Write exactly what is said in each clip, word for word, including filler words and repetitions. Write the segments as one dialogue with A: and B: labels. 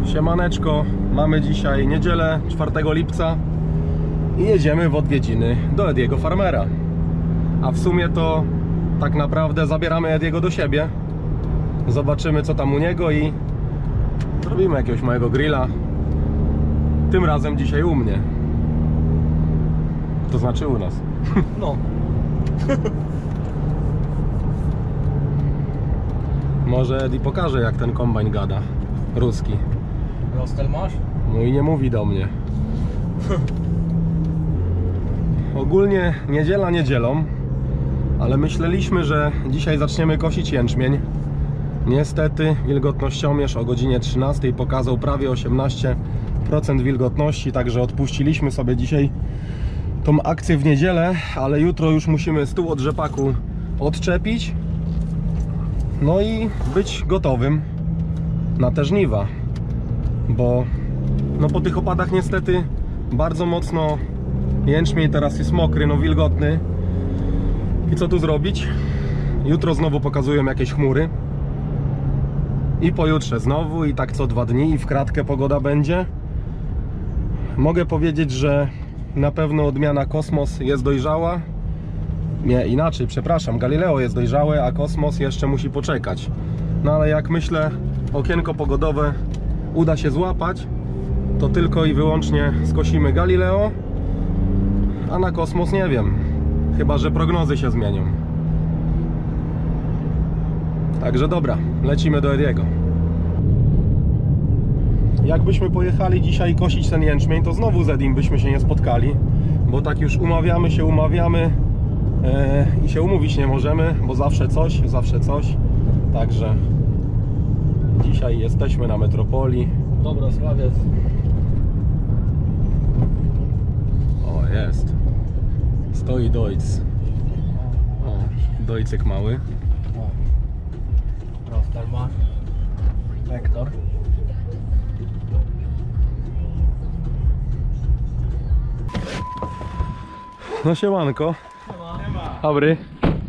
A: Siemaneczko, mamy dzisiaj niedzielę, czwartego lipca i jedziemy w odwiedziny do Ediego Farmera. A w sumie to tak naprawdę zabieramy Ediego do siebie. Zobaczymy, co tam u niego i zrobimy jakiegoś małego grilla. Tym razem dzisiaj u mnie. To znaczy u nas.
B: No.
A: Może Edi pokaże, jak ten kombajn gada. Ruski.
B: Rostel masz?
A: Mój nie mówi do mnie. Ogólnie niedziela niedzielą, ale myśleliśmy, że dzisiaj zaczniemy kosić jęczmień. Niestety wilgotnościomierz o godzinie trzynastej pokazał prawie osiemnaście procent wilgotności, także odpuściliśmy sobie dzisiaj tą akcję w niedzielę, ale jutro już musimy stół od rzepaku odczepić, no i być gotowym na te żniwa, bo no po tych opadach niestety bardzo mocno jęczmień teraz jest mokry, no wilgotny. I co tu zrobić? Jutro znowu pokazują jakieś chmury i pojutrze znowu, i tak co dwa dni, i w kratkę pogoda będzie. Mogę powiedzieć, że na pewno odmiana Kosmos jest dojrzała. Nie, inaczej, przepraszam, Galileo jest dojrzałe, a Kosmos jeszcze musi poczekać. No ale jak myślę, okienko pogodowe uda się złapać, to tylko i wyłącznie skosimy Galileo, a na Kosmos nie wiem, chyba że prognozy się zmienią. Także dobra, lecimy do Ediego. Jakbyśmy pojechali dzisiaj kosić ten jęczmień, to znowu z Edim byśmy się nie spotkali, bo tak już umawiamy się, umawiamy e, i się umówić nie możemy, bo zawsze coś, zawsze coś. Także dzisiaj jesteśmy na metropolii.
B: Dobra, Sławiec.
A: O, jest. Stoi Dojc. O, Dojcyk mały.
B: Rostel masz. Vektor.
A: No siemanko. Dobry.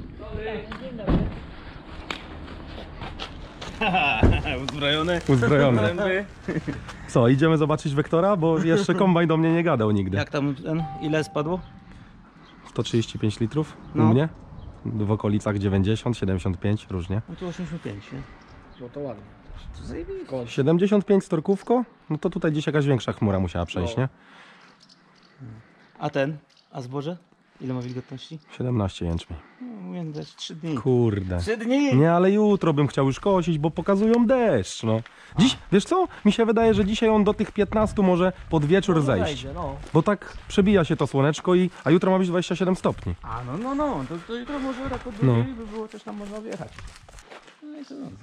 B: Uzbrojony.
A: Uzbrojony. Co, idziemy zobaczyć Wektora? Bo jeszcze kombajn do mnie nie gadał nigdy.
B: Jak tam ten, ile spadło?
A: sto trzydzieści pięć litrów u
B: No.
A: mnie. W okolicach dziewięćdziesiąt, siedemdziesiąt pięć różnie.
B: No tu osiemdziesiąt pięć, nie?
C: No to ładnie.
B: To zajebiście.
A: siedemdziesiąt pięć storkówko? No to tutaj gdzieś jakaś większa chmura musiała przejść,
C: No.
A: nie?
B: A ten? A zboże? Ile ma wilgotności?
A: siedemnaście jęczmień.
B: No, mówię, dać trzy dni.
A: Kurde.
B: trzy dni!
A: Nie, ale jutro bym chciał już kosić, bo pokazują deszcz, no. Dziś, wiesz co? Mi się wydaje, że dzisiaj on do tych piętnastu może pod wieczór
B: No,
A: zejść.
B: zejdzie, no.
A: Bo tak przebija się to słoneczko i... A jutro ma być dwadzieścia siedem stopni.
B: A no, no, no. To, to jutro może tak od
A: No.
B: drugiej by było, też tam można wjechać. No i co dobrze.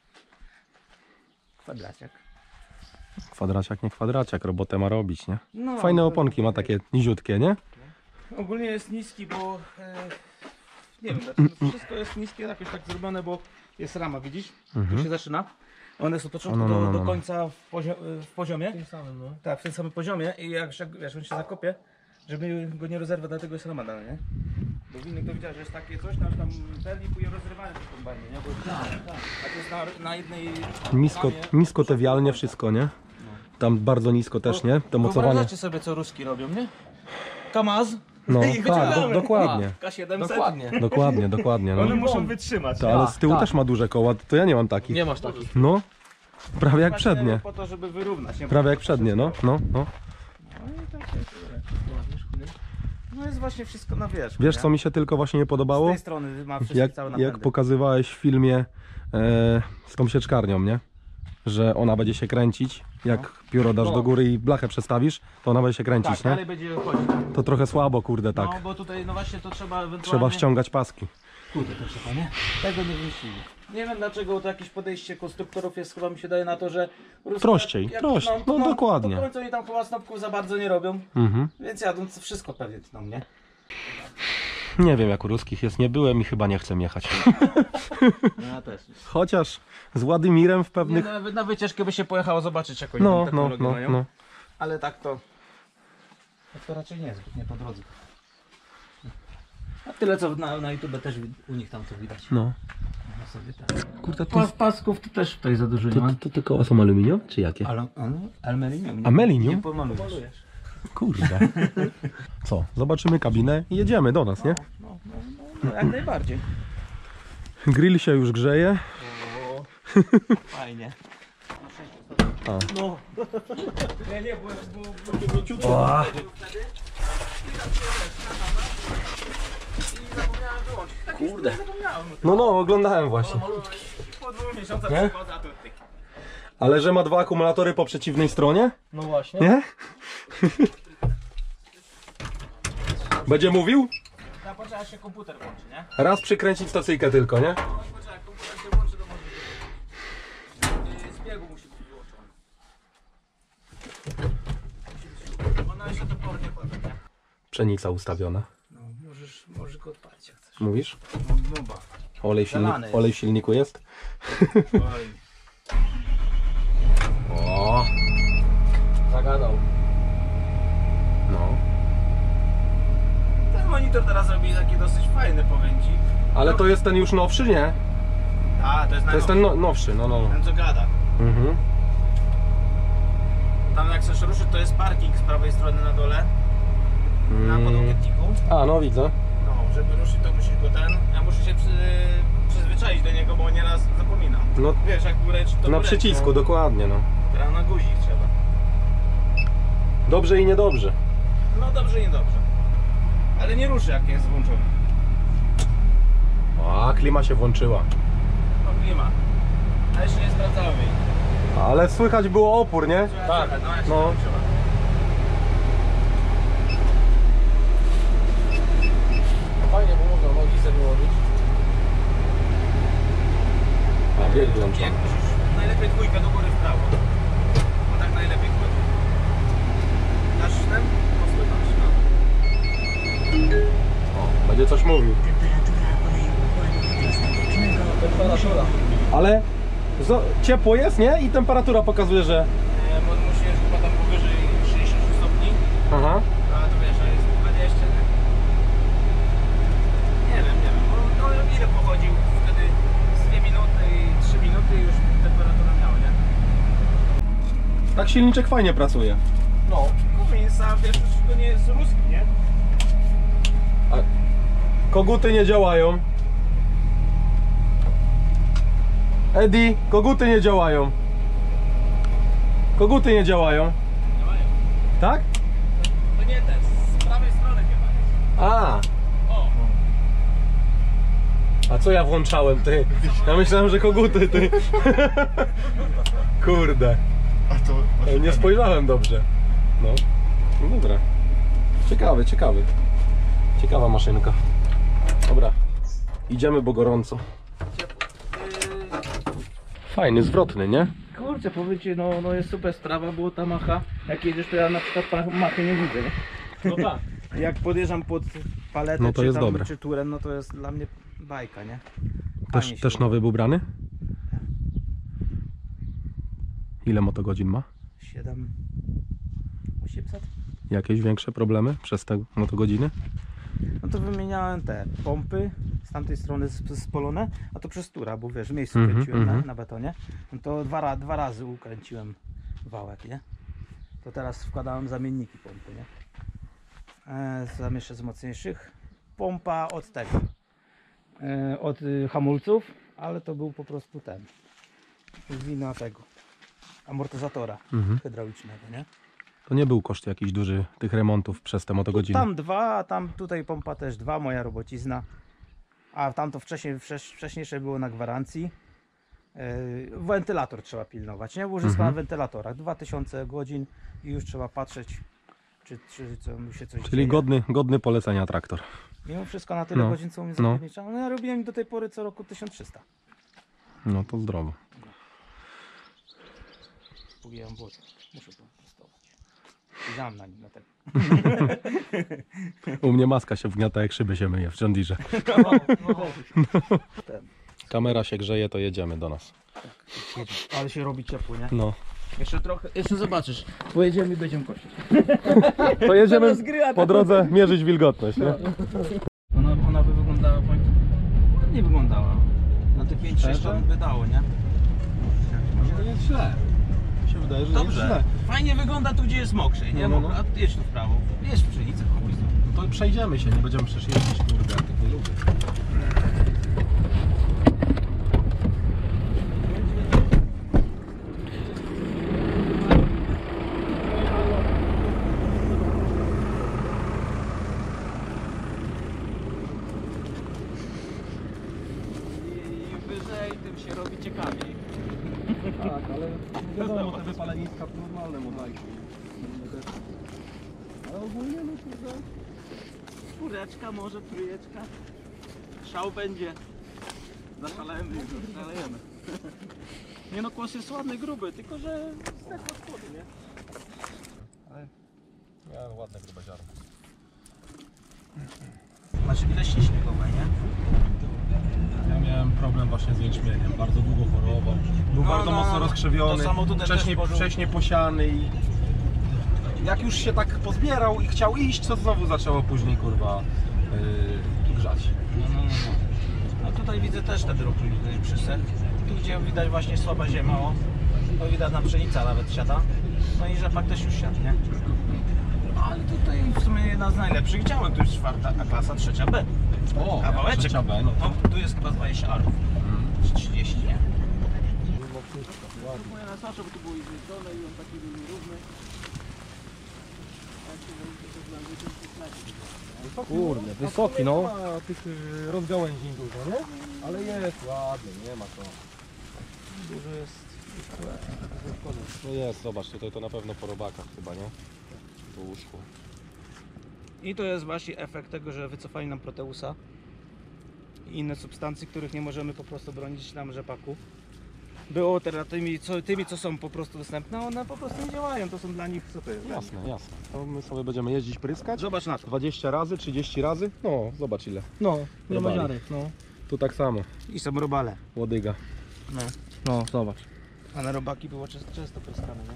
B: Kwadraciak.
A: Kwadraciak, nie kwadraciak, robotę ma robić, nie?
B: No,
A: Fajne
B: to-
A: oponki ma, takie niziutkie, nie?
B: Ogólnie jest niski, bo e, nie wiem, dlaczego wszystko jest niskie, jakoś tak zrobione, bo jest rama, widzisz? Tu się zaczyna. One są od początku
A: O, no, no,
B: do,
A: no,
B: do
A: no.
B: końca w, pozio w poziomie.
C: W tym samym, no.
B: Tak, w tym samym poziomie i jak się- wiesz, on się zakopie, żeby go nie rozerwać, dlatego jest rama dana, nie? Bo w innych to widziałeś, że jest takie coś, tam, tam ten i później rozrywanie w kombajnie, nie? Bo tak, tak. A to jest na, na jednej
A: Nisko,
B: ramie.
A: nisko te wialnie, wszystko, nie? Tam bardzo nisko też, nie? To mocowanie.
B: Wyobraźcie sobie, co Ruski robią, nie? Kamaz.
A: No,
B: I
A: tak,
B: wyciągamy.
A: do, dokładnie.
B: K siedemset.
C: Dokładnie.
A: Dokładnie, dokładnie, no.
B: One muszą wytrzymać.
A: To, ale
C: Tak,
A: z tyłu
C: tak.
A: też ma duże koła, to ja nie mam takich.
C: Nie masz takich.
A: No, prawie jak
B: Właśnie
A: przednie.
B: Po to, żeby wyrównać. Nie?
A: Prawie jak przednie, no, no, no.
B: No i tak jest. No jest właśnie wszystko na wierzchu.
A: Wiesz,
B: nie?
A: co mi się tylko właśnie nie
B: Z
A: podobało?
B: tej strony ma wszystkie
A: Jak,
B: całe
A: jak
B: napędy.
A: pokazywałeś w filmie e, z tą sieczkarnią, nie? Że ona będzie się kręcić, jak pióro dasz
C: No.
A: do góry i blachę przestawisz, to ona będzie się kręcić,
B: Tak,
A: nie?
B: dalej będzie chodzić.
A: To trochę słabo, kurde, tak.
B: No bo tutaj, no właśnie to trzeba ewentualnie...
A: Trzeba ściągać paski.
B: Kurde, to trzeba, nie? Tego nie wymyślili. Nie wiem dlaczego to jakieś podejście konstruktorów jest, chyba mi się daje na to, że... Ruska,
A: Prościej,
B: jak
A: prościej,
B: tną,
A: no
B: tną,
A: dokładnie.
B: To końcu i tam chyba snopków za bardzo nie robią,
A: Mhm.
B: więc jadą wszystko pewnie tną, nie?
A: Nie wiem, jak u ruskich jest, nie byłem i chyba nie chcę jechać.
B: No ja też.
A: Chociaż z Władimirem w
B: Nie,
A: pewnych...
B: nawet na wycieczkę by się pojechało zobaczyć jaką
A: No,
B: inną
A: no,
B: technologię
A: no,
B: mają.
A: no.
B: Ale tak to... Tak to raczej nie jest, nie po drodze. A tyle co na, na YouTube też wi- u nich tam to widać.
A: No.
B: sobie tak.
A: Kurde, to,
B: Pas, pasków to też tutaj za dużo nie
A: to,
B: ma.
A: to, to te koła są aluminium, czy jakie?
B: Ale, ale, aluminium.
A: Amelinium?
B: Nie pomalujesz.
A: Kurde. Co? Zobaczymy kabinę i jedziemy do nas, nie?
B: No, no, no, no jak najbardziej.
A: Grill się już grzeje.
B: O, fajnie.
A: A.
B: No. Nie, nie, bo, bo, bo mięciutko.
A: O.
B: Kurde.
A: No, no, oglądałem właśnie.
B: Po dwóch miesiącach
A: Nie?
B: przychodzę, a tu tyk.
A: Ale że ma dwa akumulatory po przeciwnej stronie?
B: No właśnie.
A: Nie? Będzie mówił?
B: No, poczekaj, się komputer włączy, nie?
A: Raz przykręcić stacyjkę tylko, nie?
B: Poczekaj, komputer się włączy, to może być. Yy, Z biegu musi być wyłączony. Ona jeszcze to pornie potem, nie?
A: Pszenica ustawiona.
B: No, możesz, możesz go odpalić jak chcesz.
A: Mówisz?
B: No, no ba.
A: Olej w, silnik,
B: Zalany jest.
A: olej w silniku jest?
B: Oj.
A: O,
B: Zagadał.
A: no.
B: Ten monitor teraz robi taki dosyć fajny, powiem ci.
A: Ale to jest ten już nowszy, nie?
B: A, to jest,
A: To jest ten no, nowszy, no no.
B: ten co gada.
A: Mhm.
B: Tam jak chcesz ruszyć, to jest parking z prawej strony na dole. Na
A: Mm.
B: podłokietniku.
A: A, no widzę.
B: No, żeby ruszyć, to musisz go ten. Ja muszę się przy, przyzwyczaić do niego, bo nieraz zapominam.
A: No,
B: Wiesz, jak górę czy to
A: na
B: górę,
A: przycisku,
B: no.
A: dokładnie, no.
B: Teraz na guzik trzeba.
A: Dobrze i niedobrze.
B: No dobrze i dobrze. Ale nie ruszy, jak jest włączony.
A: A, klima się włączyła.
B: No klima. A jeszcze nie sprawdzałem jej.
A: Ale słychać było opór, nie?
B: Tak, no, ja się
A: no.
B: włączyła.
A: Fajnie, bo można nogi sobie wyłożyć. A, bieg włączony.
B: Jak musisz, najlepiej dwójkę do góry w prawo. Bo tak najlepiej wchodzi. Dasz ten? Postój tam się.
A: O, będzie coś mówił.
B: Temperatura.
A: Ale zo- ciepło jest, nie? I temperatura pokazuje, że...
B: Nie, bo musisz chyba tam powyżej trzydzieści stopni.
A: Aha.
B: A to wiesz, a jest dwadzieścia, nie? Nie wiem, nie wiem. No, no ile pochodził wtedy? Z dwie minuty i trzy minuty już temperatura miała, nie?
A: Tak silniczek fajnie pracuje.
B: No. Kuminsa, wiesz, już to nie jest ruski, nie?
A: A koguty nie działają. Eddie, koguty nie działają. Koguty nie działają.
B: Działają.
A: Tak?
B: To nie ten, z prawej strony chyba jest.
A: A,
B: O!
A: a co ja włączałem, ty? Ja myślałem, że koguty, ty. Kurde.
C: A to
A: E, Nie spojrzałem dobrze. No. No dobra. Ciekawy, ciekawy. Ciekawa maszynka. Dobra. Idziemy, bo gorąco. Fajny, zwrotny, nie?
B: Kurczę, powiecie, no, no jest super sprawa, bo ta macha, jak jedziesz, to ja na przykład machy nie widzę, nie?
A: No tak.
B: Jak podjeżdżam pod paletę,
A: No to
B: czy,
A: jest
B: tam,
A: dobre.
B: czy turem, no to jest dla mnie bajka, nie?
A: Też,
B: Fajnie się
A: też nowy był brany? Ile motogodzin ma?
B: siedem osiemset.
A: Jakieś większe problemy przez te motogodziny?
B: No to wymieniałem te pompy z tamtej strony sp- spolone, a to przez tura, bo wiesz, w miejscu
A: Mhm,
B: kręciłem na,
A: mhm.
B: na betonie. No to dwa, ra- dwa razy ukręciłem wałek, nie? To teraz wkładałem zamienniki pompy, nie? E, tam jeszcze z mocniejszych. Pompa od tego, e, od y, hamulców, ale to był po prostu ten, wina tego, amortyzatora
A: Mhm.
B: hydraulicznego, nie?
A: To nie był koszt jakiś duży tych remontów przez te motogodziny.
B: Tam dwa, a tam tutaj pompa też dwa, moja robocizna. A tamto wcześniej, wcześ- wcześniejsze było na gwarancji. Yy, wentylator trzeba pilnować, nie? Łożyska
A: Mhm.
B: na wentylatorach. dwa tysiące godzin i już trzeba patrzeć, czy, czy co mu się coś
A: Czyli
B: dzieje.
A: godny, godny polecenia traktor.
B: Mimo wszystko na tyle
A: No,
B: godzin, co mi
A: no.
B: zapewniczano. No ja robiłem do tej pory co roku tysiąc trzysta.
A: No to zdrowo.
B: Pogięłam wodę. Muszę to testować. Siedziałem na nim na ten.
A: U mnie maska się wgniata, jak szyby się myje w John Deere.
B: Ten.
A: Kamera się grzeje, to jedziemy do nas.
B: Ale się robi ciepło, nie?
A: No.
B: Jeszcze trochę, jeszcze zobaczysz. Pojedziemy i będziemy kosić.
A: To jedziemy
B: Rozgrywa
A: po drodze mierzyć wilgotność, nie?
B: Ona, ona by wyglądała, powiem ci, ładnie wyglądała. No te pięć sześć ton by dało, nie?
A: To nie jest źle. Mi się wydaje, że nie jest źle.
B: Dobrze. Fajnie wygląda tu, gdzie jest mokrzej, nie?
A: No, no, no.
B: A jedź tu w prawo. Jedź w pszenicę, chuj.
A: No to przejdziemy się, nie będziemy przecież jeździć, kurde, jak tak nie lubię.
B: Im wyżej, tym się robi ciekawiej.
A: Tak, ale wiadomo, te wypaleniska to normalne mozaiki. Ale ogólnie no kurde.
B: Kureczka, może trójeczka. Szał będzie. Zaszalejemy, zaszalejemy. Nie no, kłos jest ładny, gruby, tylko że zdech od spodu, nie? Ale...
A: Ja, ładne grube ziarno.
B: Masz ile śniegowe, nie?
A: Ja miałem problem właśnie z jęczmieniem, bardzo długo chorował. Był
B: No,
A: bardzo
B: no,
A: mocno
B: to
A: rozkrzewiony,
B: samo tutaj
A: wcześniej,
B: też spożył.
A: wcześniej posiany i jak już się tak pozbierał i chciał iść, to znowu zaczęło później kurwa yy, grzać.
B: No, no, no, no. No tutaj widzę też ten drób przysek. Tu gdzie widać właśnie słaba ziemia, o. To widać na pszenica nawet siada. No i rzepak też już siadł, nie? No, ale tutaj w sumie jedna z najlepszych działek, to jest czwarta, a klasa trzecia B.
A: O,
B: Kawałeczek.
A: trzecia B, no to...
B: No, tu jest chyba dwadzieścia arów. Czy trzydzieści, nie?
A: Ładnie.
B: Moja nasacza, bo tu było zjeżdżone i on taki był nierówny.
A: Kurde, wysoki no. Nie ma tych y, rozgałęzień dużo, nie? Ale jest ładny, nie ma co.
B: Dużo jest.
A: No jest, zobacz, tutaj to na pewno po robakach chyba, nie? Po łóżku.
B: I to jest właśnie efekt tego, że wycofali nam Proteusa i inne substancje, których nie możemy po prostu bronić nam rzepaku. Było teraz tymi co, tymi, co są po prostu dostępne, one po prostu nie działają, to są dla nich, co to jest?
A: Jasne, jasne. To my sobie będziemy jeździć pryskać.
B: Zobacz na to.
A: dwadzieścia razy, trzydzieści razy. No, zobacz ile.
B: No,
A: nie ma ziarek,
B: no.
A: Tu tak samo,
B: I są robale.
A: łodyga.
B: No,
A: No, zobacz.
B: a na robaki było często, często pryskane, nie?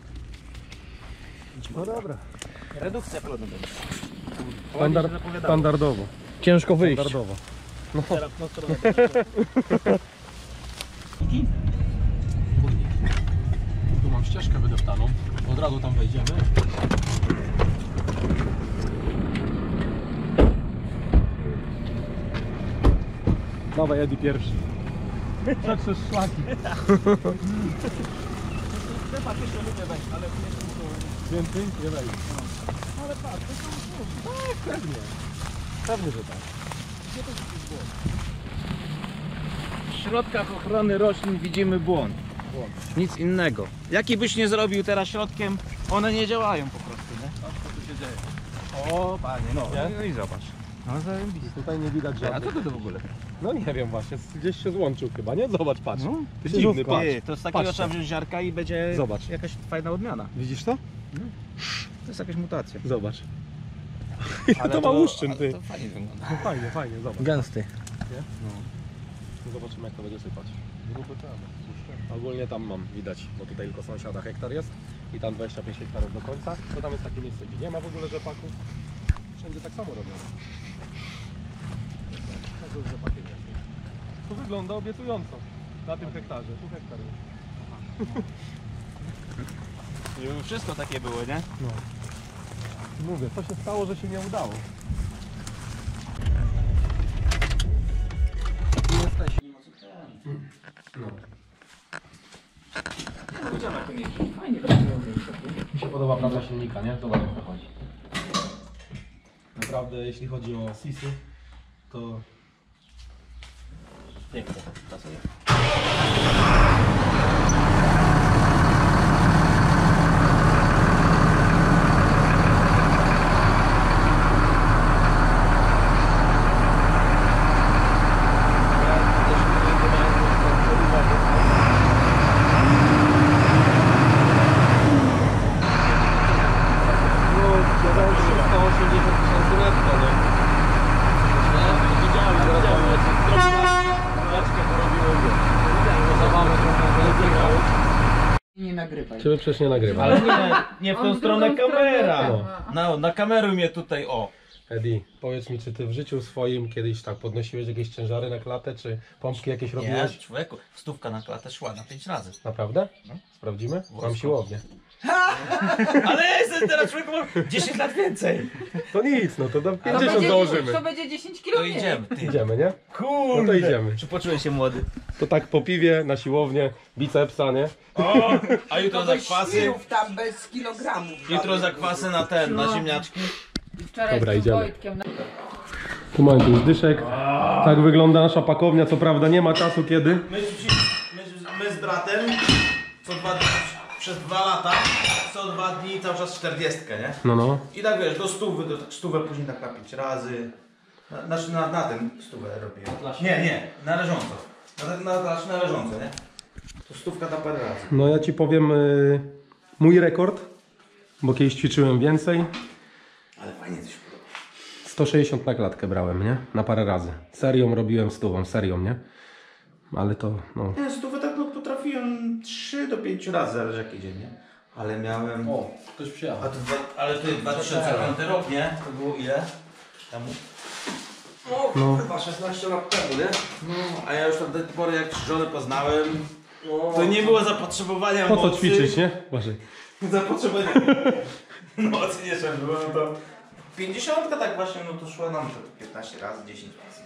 A: No dobra.
B: Redukcja plodu będzie.
A: Standard, standardowo.
C: Ciężko wyjść.
A: Standardowo. No.
B: Teraz no, co
A: Tu mam ścieżkę wydeptaną. Od razu tam wejdziemy. Dawaj Edi pierwszy. Przetrzesz szlaki.
B: Rzepak jeszcze lubię wejść, ale nie
A: Więcej? Nie wejdzie. Ale patrz, to są tak, pewnie. Pewnie, że tak.
B: W środkach ochrony roślin widzimy błąd.
A: Błąd.
B: Nic innego. Jaki byś nie zrobił teraz środkiem, one nie działają po prostu, nie?
A: Patrz co tu się dzieje.
B: O panie, no.
A: Nie?
B: No i zobacz. No zajebiście.
A: Tutaj nie widać
B: A
A: żadnych.
B: co to w ogóle?
A: No nie wiem właśnie, gdzieś się złączył chyba, nie? Zobacz, patrz.
B: No,
A: Dziwny, patrz.
B: Ty, to z takiego
A: Patrzcie.
B: trzeba wziąć ziarka i będzie
A: Zobacz.
B: jakaś fajna odmiana.
A: Widzisz to?
B: To jest jakaś mutacja.
A: Zobacz. to ma łuszczyn, ty.
B: To fajnie wygląda.
A: No fajnie, fajnie, zobacz.
C: Gęsty.
A: No. Zobaczymy jak to będzie sypać. Grupy trzeba. Ogólnie tam mam, widać, bo tutaj tylko sąsiada hektar jest i tam dwadzieścia pięć hektarów do końca. To tam jest takie miejsce, gdzie nie ma w ogóle rzepaku. Wszędzie tak samo robią. Tak to z rzepakiem jest. To wygląda obiecująco. Na tym hektarze. Tu hektar jest.
B: Żeby wszystko takie było, nie?
A: No. Mówię, co się stało, że się nie udało.
B: Jesteś.
A: No.
B: Widziałem jak to mieści. Fajnie
A: Mi się podoba praca silnika, nie? Zobacz jak to chodzi. Naprawdę jeśli chodzi o sisy, to
B: pięknie pracuje.
C: Nie nagrywaj.
A: Ciebie przecież nie nagrywa.
B: Ale nie, nie w tą
C: On w
B: stronę
C: drugą
B: kamera.
A: stronę.
B: No, na kamerę mnie tutaj, o.
A: Eddie, powiedz mi, czy ty w życiu swoim kiedyś tak podnosiłeś jakieś ciężary na klatę, czy pompki jakieś
B: Nie,
A: robiłeś?
B: człowieku, stówka na klatę szła na pięć razy.
A: Naprawdę? Sprawdzimy? Mam siłownię.
B: Ale ja jestem teraz człowieku, mam dziesięć lat więcej.
A: To nic, no to do
C: To
A: pięćdziesiąt
C: będzie,
A: założymy.
C: to będzie dziesięć
B: To
C: kilometrów.
B: idziemy, ty.
A: Idziemy, nie?
B: Kurde.
A: No to idziemy.
B: Czy poczułeś się młody?
A: To tak po piwie, na siłownię, bicepsa, nie?
B: O, a jutro
C: Bez
B: zakwasy.
C: świrów tam bez kilogramów.
B: Jutro zakwasy na ten, na ziemniaczki.
C: Wczoraj
A: Dobra,
C: z
A: idziemy.
C: Wojtkiem na...
A: Tu mamy jakiś dyszek. Tak wygląda nasza pakownia, co prawda nie ma czasu kiedy.
B: My, my, my z bratem co dwa, przez dwa lata, co dwa dni cały czas czterdziestkę, nie?
A: No, no.
B: I tak wiesz, do stówy, do tak stówę później tak na pięć razy. Na, znaczy na, na ten stówę robiłem. Nie, nie, na leżąco. Na, na, na, na leżąco, nie? To stówka na parę razy.
A: No ja ci powiem y, mój rekord, bo kiedyś ćwiczyłem więcej.
B: Ale fajnie coś podoba.
A: sto sześćdziesiąt na klatkę brałem, nie? Na parę razy. Serią robiłem stówą, serią, nie? Ale to, no...
B: Ja stówę tak no, potrafiłem trzy do pięciu razy, zależy jaki dzień, nie? Ale miałem...
C: O, ktoś
B: A
C: przyjechał.
B: to dwa, ale to jest dwa tysiące piąty rok, nie? To było ile? Temu?
C: O,
A: No.
C: chyba szesnaście lat temu, nie?
B: No, a ja już od tej pory jak żonę poznałem, to nie było zapotrzebowania
A: Po co
B: mocy.
A: ćwiczyć, nie? Uważaj.
B: Zapotrzebowania mocy nie trzeba było, no to... pięćdziesiątka tak właśnie, no to szła nam to piętnaście razy, dziesięć razy.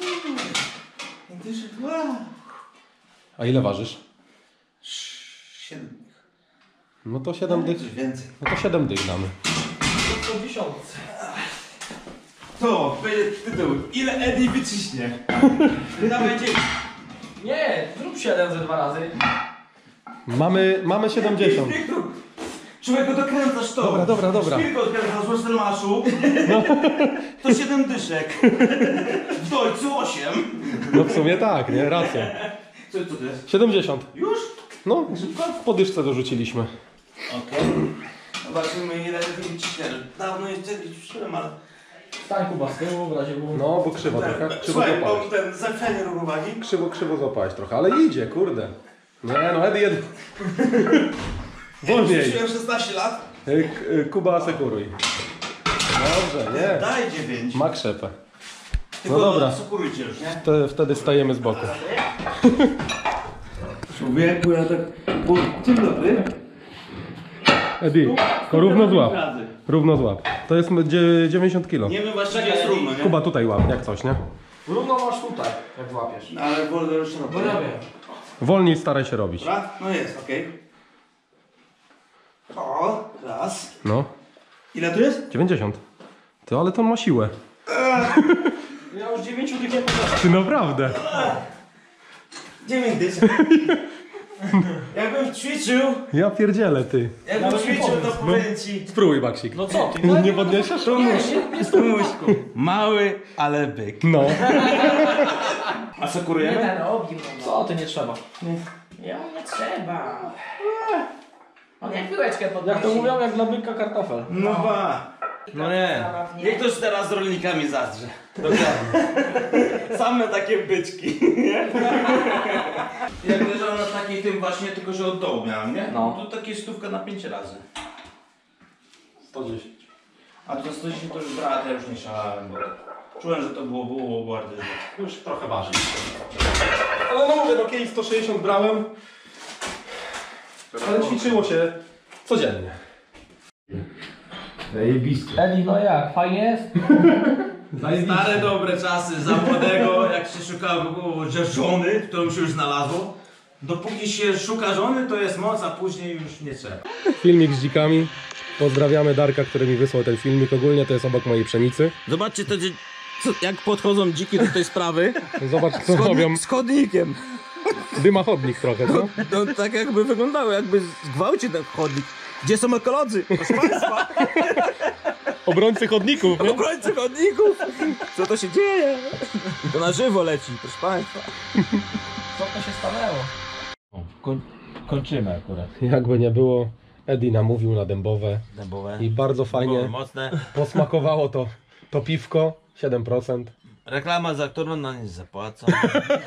A: A ile ważysz?
B: siedem.
A: No to siedem dych.
B: Coś więcej.
A: No to siedem dych damy.
C: To dziesiątce.
B: To, będzie tytuł. Ile Eddie wyciśnie? Dawaj dzień.
C: Nie, zrób siedem ze dwa razy.
A: Mamy, mamy siedemdziesiąt.
B: Człowieku dokręcasz to.
A: Dobra, dobra, dobra.
B: Szpilkę odkręcasz w Westermaszu. To siedem dyszek. W Dolcu osiem.
A: No w sumie tak, nie? Racja.
B: Co, co to jest?
A: siedemdziesiąt.
B: Już?
A: No, w podyszce dorzuciliśmy.
B: Okej. Okay. Zobaczymy ile Eddie wyciśnie. Dawno jeszcze nie ćwiczyłem, ale...
C: Stań Kuba z tyłu, w razie było.
A: No, bo krzywo trochę. Krzywo
B: Słuchaj,
A: złapałeś.
B: mam ten zachwianie równowagi.
A: Krzywo, krzywo złapałeś trochę, ale idzie, kurde. Nie no, Eddie, jed... Wolniej.
B: Ćwiczyłem szesnaście lat.
A: Y, K- y, Kuba, asekuruj. Dobrze, nie.
B: Daj dziewięć.
A: Ma krzepę.
B: Tylko
A: No dobra.
B: sukurujcie już, nie?
A: Te, wtedy stajemy z boku.
B: Człowieku, ja tak... Dzień dobry.
A: Eddie, tylko równo złap. Równo złap. To jest dzie- dziewięćdziesiąt kilo.
B: Nie wiem właśnie, gdzie jest równo, nie?
A: Kuba, tutaj łap, jak coś, nie?
C: Równo masz tutaj, jak złapiesz.
B: No, ale wolno już robię.
C: Bo ja wiem.
A: Wolniej staraj się robić.
B: Dobra? No jest, okej. O, raz.
A: No,
B: Ile tu jest?
A: dziewięćdziesiąt. Ty, ale to ma siłę.
C: Ja już dziewięciu tych nie potrafię.
A: Ty naprawdę.
B: dziewięć dych. Jakbym ćwiczył,
A: Ja pierdzielę, ty.
B: jakbym
C: Nawet nie
B: ćwiczył, to
C: pomysł, no.
B: powiem ci.
A: Spróbuj, Baksik.
C: No co ty?
A: Nie podniesiesz?
C: Nie, nie, nie spróbuj.
B: Mały, ale byk.
A: No.
B: A co
C: Nie
B: kurujemy?
C: narobił. Co ty, nie trzeba. Ja nie trzeba. On jak piłeczkę podnosi. Jak to mówią, jak dla byka kartofel.
B: No ba. No nie. Niech ktoś teraz z rolnikami zadrze. Dokładnie. Same takie byczki, nie? Jak leżałem na takiej tym właśnie, tylko że od dołu miałem, nie?
C: No.
B: To takie stówka na pięć razy.
A: sto dziesięć.
B: A to sto dziesięć to już brata, ja już nie szalałem, bo czułem, że to było, było bardzo źle.
A: Już trochę waży. Ale no mówię, no kiedyś sto sześćdziesiąt brałem. Ale ćwiczyło się codziennie. Zajebiste.
C: Edi, no jak? Fajnie jest?
B: Stare dobre czasy za młodego, jak się szukało że żony, którą się już znalazło. Dopóki się szuka żony, to jest moc, a później już nie trzeba.
A: Filmik z dzikami. Pozdrawiamy Darka, który mi wysłał ten filmik. Ogólnie to jest obok mojej pszenicy.
B: Zobaczcie, to, co, jak podchodzą dziki do tej sprawy.
A: Zobacz, co robią.
B: Z chodnikiem.
A: Dyma chodnik trochę, co?
B: To tak jakby wyglądało, jakby zgwałcił ten chodnik. Gdzie są ekolodzy? Proszę Państwa,
A: Obrońcy chodników, nie?
B: obrońcy chodników. Co to się dzieje? To na żywo leci, proszę Państwa.
C: Co to się stanęło?
B: Koń, kończymy akurat.
A: Jakby nie było, Eddie namówił na dębowe
B: Dębowe.
A: i bardzo fajnie
B: Mocne.
A: posmakowało to, to piwko, siedem procent.
B: Reklama, za którą na nic zapłacą.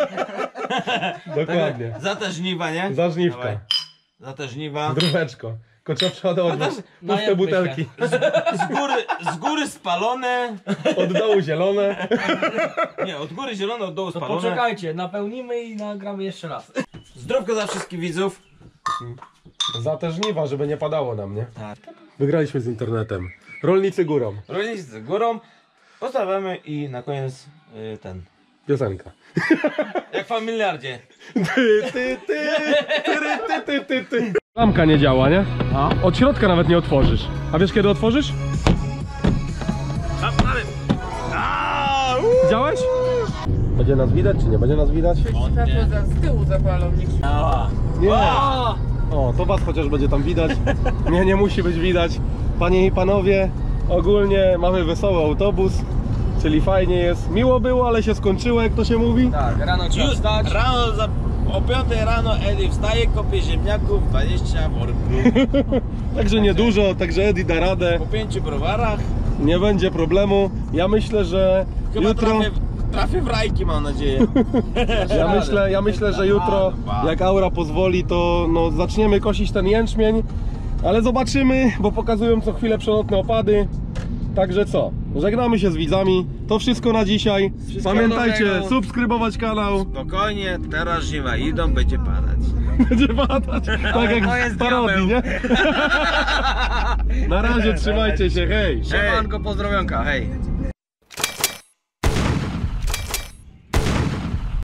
A: Dokładnie.
B: Za te żniwa, nie?
A: Za żniwka.
B: Dawaj. Za te żniwa.
A: Zdróweczko. Tylko trzeba przeładować puste
C: najedźmy
A: butelki.
B: Z góry, z góry spalone.
A: Od dołu zielone.
B: Nie, od góry zielone, od dołu
C: To
B: spalone.
C: poczekajcie, napełnimy i nagramy jeszcze raz.
B: Zdrówko dla wszystkich widzów.
A: Za te żniwa, żeby nie padało nam, nie?
B: Tak.
A: Wygraliśmy z internetem. Rolnicy górą.
B: Rolnicy z górą. Pozdrawiamy i na koniec y, ten.
A: Piosenka.
B: Jak w familiardzie.
A: Ty, ty, ty, ty, ty, ty, ty, ty. Lampka nie działa, nie?
C: No.
A: Od środka nawet nie otworzysz. A wiesz kiedy otworzysz? Widziałeś? Będzie nas widać czy nie? Będzie nas widać?
D: Światło za, z tyłu zapalą, niech się...
A: Nie. O, to was chociaż będzie tam widać. Nie, nie musi być widać. Panie i panowie, ogólnie mamy wesoły autobus, czyli fajnie jest. Miło było, ale się skończyło, jak to się mówi.
C: Tak, rano trzeba wstać.
B: Rano za, o piątej rano Edi wstaje, kopie ziemniaków, dwadzieścia worków.
A: Także niedużo, także Edi da radę.
B: Po pięciu browarach.
A: Nie będzie problemu. Ja myślę, że
B: Chyba
A: jutro...
B: trafię, trafię w rajki, mam nadzieję.
A: Ja myślę, ja myślę, że jutro, jak aura pozwoli, to no, zaczniemy kosić ten jęczmień. Ale zobaczymy, bo pokazują co chwilę przelotne opady. Także co? Żegnamy się z widzami. To wszystko na dzisiaj. Pamiętajcie,
B: dobrego.
A: subskrybować kanał.
B: Spokojnie, teraz zima idą, będzie padać.
A: Będzie padać. Tak jak
B: to
A: w
B: jest
A: parodii, nie? Na razie, trzymajcie się, hej.
B: Siemanko, pozdrowionka, hej.